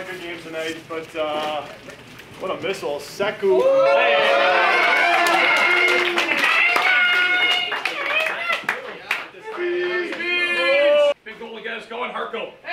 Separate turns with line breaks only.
a good game tonight, but what a missile. Saku.
Big goal to get us going, Harko.